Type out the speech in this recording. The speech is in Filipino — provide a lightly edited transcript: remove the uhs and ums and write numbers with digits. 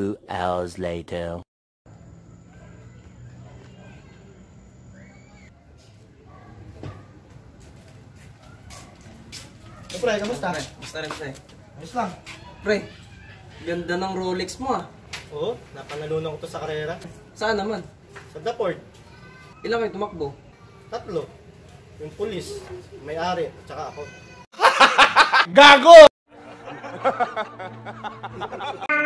2 hours later. Pre, kamusta? Basta rin, pre. Ayos lang. Pre, ganda ng Rolex mo ah. Oo, napanalunan ko to sa karera. Saan naman? Sa Daport, Ilang kayo tumakbo? 3. Yung pulis, may-ari, at saka ako. Gago!